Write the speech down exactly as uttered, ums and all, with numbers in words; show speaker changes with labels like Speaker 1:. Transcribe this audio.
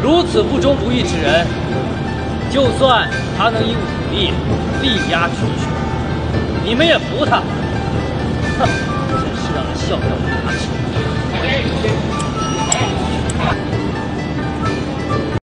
Speaker 1: 如此不忠不义之人，就算他能以武力力压群雄，你们也服他？哼，真是让人笑掉牙齿。